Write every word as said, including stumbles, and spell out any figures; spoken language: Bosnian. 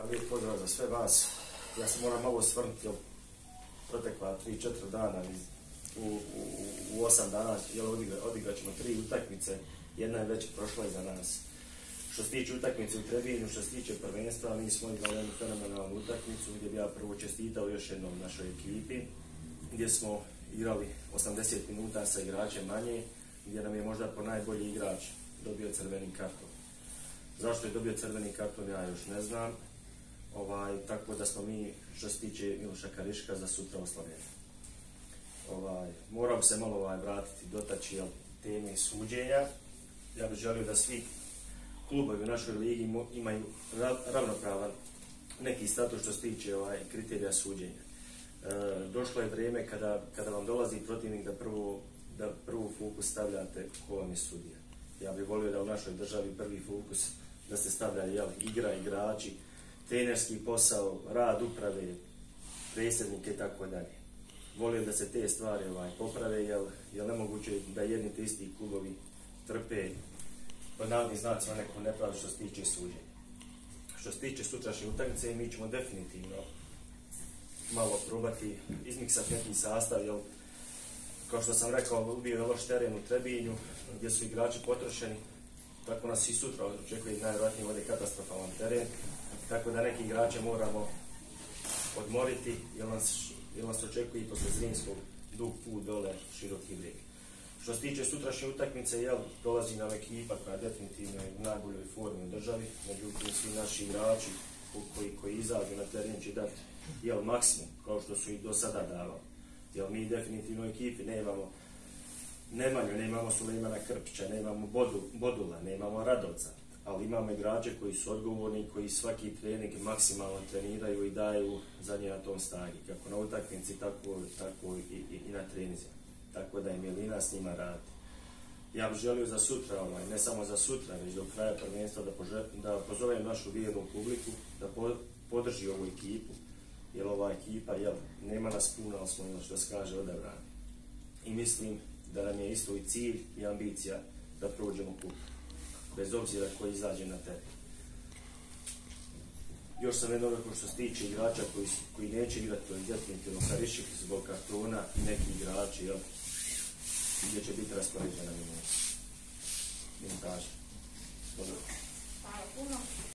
lijep pozdrav za sve vas. Ja se moram malo osvrnuti, jer protekla tri četiri dana, u, u, u osam dana, jer odigra, odigrat ćemo tri utakmice, jedna je već prošla iza nas. Što se tiče utakmice u Trebinju, što se tiče prvenstva, mi smo igrali jednu fenomenalnu utakmicu gdje bi ja prvo čestitao još jednom našoj ekipi, gdje smo igrali osamdeset minuta sa igračem manje, gdje nam je možda po najbolji igrač dobio crveni karton. Zašto je dobio crveni karton, ja još ne znam. Ovaj, tako da smo mi, što se tiče Miloša Kariška, za sutra oslavljeni. Ovaj, moram se malo ovaj, vratiti, dotaći jel, teme suđenja. Ja bih želio da svi klubovi u našoj ligi imaju ravnopravan neki status što se tiče ovaj, kriterija suđenja. E, došlo je vrijeme kada, kada vam dolazi protivnik da prvo da prvu fokus stavljate ko vam je sudija. Ja bih volio da u našoj državi prvi fokus da se stavlja jel, igra, igrači, trenerski posao, rad uprave, predsjednike i tako dalje. Volio da se te stvari ovaj, poprave, jer je nemoguće da jedni te isti klubovi trpe pod navodnim znacima neku nepravdu što se tiče suđenja. Što se tiče sutrašnje utakmice, mi ćemo definitivno malo probati izmiksati neki sastav, jer kao što sam rekao, bio je loš teren u Trebinju, gdje su igrači potrošeni, tako nas i sutra očekuje najvjerojatnije ovdje katastrofalan teren, tako da neki igrače moramo odmoriti, jer nas, jer nas očekuje i posle Zrinjskog dug put dole široki brijeg. Što se tiče sutrašnje utakmice, jel, dolazi nam ekipa koja definitivno je u najboljoj formi u državi, međutim svi naši igrači koji, koji izađu na teren će dati jel, maksimum, kao što su i do sada davali. Jer mi definitivno u ekipi nemamo Nemanju, nemamo Sulejmana Krpića, nemamo Bodu, Bodula, nemamo Radovca, ali imamo igrače koji su odgovorni, koji svaki trening maksimalno treniraju i daju za nje na tom stagi, kako na utakmici, tako, tako i, i, i na trenizima. Tako da je milina s njima radi. Ja bih želio za sutra, ovaj, ne samo za sutra, već do kraja prvenstva da, pože, da pozovem našu vjernu publiku, da po, podrži ovu ekipu, jer ova ekipa, jel, nema nas puno, ali smo što se kaže odabrani. I mislim da nam je isto i cilj i ambicija da prođemo kup, bez obzira koji izađe na teren. Još sam jedno rekao što se tiče igrača koji, koji neće igrati, to je definitivno Karišik zbog kartona i neki igrači, jel, gdje će biti raspoređena minuta. Minutaža. Dobro. Hvala puno.